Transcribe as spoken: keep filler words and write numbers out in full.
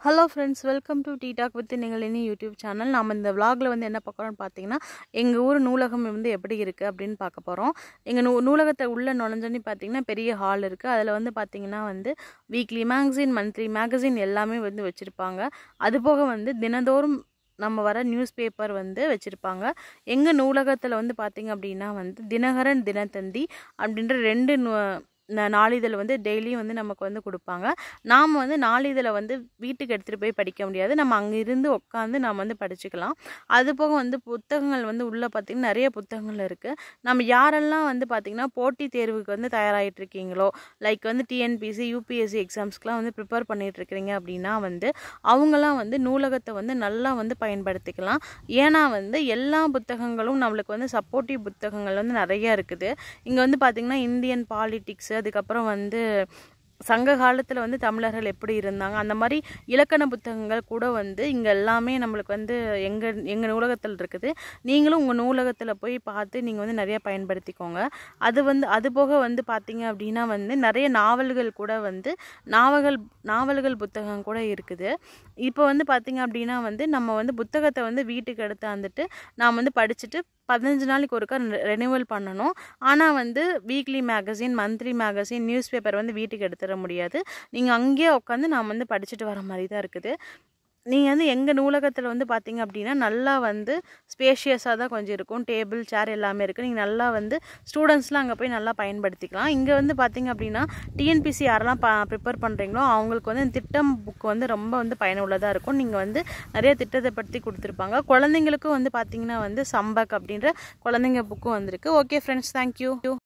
Hello friends, welcome to Tea Talk with Ningalini YouTube channel. நாம இந்த vlogல வந்து என்ன பார்க்கறோம்னு பாத்தீங்கன்னா எங்க ஊர் நூலகம் வந்து எப்படி இருக்கு அப்படினு பார்க்க போறோம். எங்க நூலகத்தை உள்ள நுழைஞ்சனே பாத்தீங்கன்னா பெரிய ஹால் இருக்கு. அதுல வந்து பாத்தீங்கன்னா வந்து வீக்லி மேகசின், மந்த்லி மேகசின் எல்லாமே வந்து வச்சிருப்பாங்க. அதுபோக வந்து தினந்தோறும் நம்ம வர நியூஸ் பேப்பர் வந்து வச்சிருப்பாங்க. எங்க நூலகத்துல வந்து பாத்தீங்க அப்படினா வந்து தினகரன், தினத்தந்தி அப்படின்ற ரெண்டு நாளிதழ் வந்து டெய்லி வந்து நமக்கு வந்து கொடுப்பாங்க. நாம வந்து நாளிதழை வந்து வீட்டுக்கு எடுத்துட்டு போய் படிக்க முடியாது. நம்ம அங்க இருந்து உட்கார்ந்து நாம வந்து படிச்சுக்கலாம். அதுபோக வந்து புத்தகங்கள் வந்து உள்ள பாத்தீங்கன்னா நிறைய புத்தகங்கள் இருக்கு. நம்ம யாரெல்லாம் வந்து பாத்தீங்கன்னா போட்டி தேர்வுக்கு வந்து தயாராயிட்டு இருக்கீங்களோ, லைக் வந்து T N P S C, U P S C எக்ஸாம்ஸ்க்குலாம் வந்து ப்ரிப்பேர் பண்ணிட்டு இருக்கீங்க அப்படினா வந்து அவங்கலாம் வந்து நூலகத்தை வந்து நல்லா வந்து பயன்படுத்திக்கலாம். ஏனா வந்து எல்லா புத்தகங்களும் நமக்கு வந்து சப்போர்ட்டிவ் புத்தகங்கள் வந்து நிறைய இருக்குது. இங்க வந்து பாத்தீங்கன்னா இந்தியன் பாலிடிக்ஸ், அதுக்கப்புறம் வந்து சங்க காலத்துல வந்து தமிழர்கள் எப்படி இருந்தாங்க, அந்த மாதிரி இலக்கண புத்தகங்கள் கூட வந்து இங்க எல்லாமே நமக்கு வந்து எங்க எங்க நூலகத்தில் இருக்குது. நீங்களும் உங்க நூலகத்துல போய் பார்த்து நீங்க வந்து நிறைய பயன்படுத்திக்கோங்க. அது வந்து அது போக வந்து பாத்தீங்க அப்படினா வந்து நிறைய நாவல்கள் கூட வந்து நாவல்கள் நாவல்கள் புத்தகம் கூட இருக்குது. இப்போ வந்து பாத்தீங்க அப்படினா வந்து நம்ம வந்து புத்தகத்தை வந்து வீட்டுக்கு எடுத்தாந்துட்டு நாம வந்து படிச்சிட்டு பதினைந்து நாளைக்கு ஒருக்கா ரெனியூவல் பண்ணணும். ஆனா வந்து weekly magazine, monthly magazine, newspaper வந்து வீட்டுக்கு எடுத்துட முடியாது. நீங்க அங்கேயே உட்காந்து நாம வந்து படிச்சுட்டு வர மாதிரி தான் இருக்குது. நீங்க வந்து எங்க நூலகத்துல வந்து பாத்தீங்க அப்படினா நல்லா வந்து ஸ்பேஷியஸா தான் கொஞ்சம் இருக்கும். டேபிள், சேர் எல்லாமே இருக்கு. நீங்க நல்லா வந்து ஸ்டூடண்ட்ஸ்லாம் அங்க போய் நல்லா பயன்படுத்திக்கலாம். இங்க வந்து பாத்தீங்க அப்படினா T N P S C யாரெல்லாம் ப்ரிப்பேர் பண்றீங்களோ அவங்களுக்கு வந்து திட்டம் புக் வந்து ரொம்ப வந்து பயனுள்ளதா இருக்கும். நீங்க வந்து நிறைய திட்டத்தை பத்தி கொடுத்திருப்பாங்க. குழந்தைகளுக்கும் வந்து பாத்தீங்கன்னா வந்து சம்பக் அப்படின்ற குழந்தைங்க புக்கும் வந்திருக்கு. Okay friends, thank you.